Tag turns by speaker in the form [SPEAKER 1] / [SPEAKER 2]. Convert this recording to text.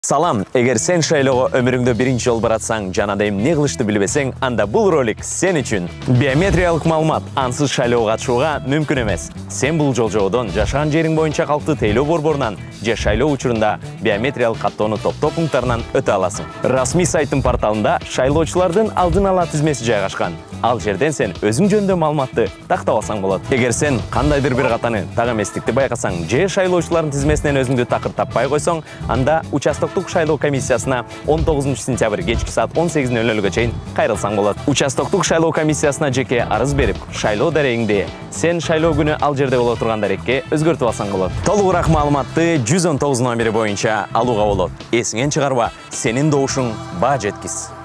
[SPEAKER 1] Салам, эгер сен шайлоого өмүрүңдө биринчи жолу баратсаң жана дайым не кылышты билбесең, анда бул ролик сен үчүн. Биометриялык маалымат ансыз шайлоого катышууга мүмкүн эмес. Сен бул жолжоодон жашаган жериң боюнча калктуу тейлөө борборунан же шайлоо учурунда биометриялык каттоону топтоо пункттарынан өтө аласың. Расмий сайттын порталында шайлоочулардын алдын ала тизмеси жайгашкан. Ал жерден сен өзүң жөнүндө маалыматты тактап алсаң болот. Эгер сен кандайдыр бир катаны так эместикти байкасаң же шайлоочулардын тизмесинен өзүңдү такыр таппай койсоң, анда участоктук шайлоо комиссиясына 19 сентябрь кечки саат 18:00 чейин кайрылсаң болот. Участоктук шайлоо комиссиясына жеке арыз берип, шайлоо дарегиңди сен шайлоо күнү ал жерде боло турган дарекке өзгөртүп алсаң болот. Толугураак маалыматты 119 номери боюнча алууга болот. Эсиңен чыгарба, сенин добушуң баа жеткис.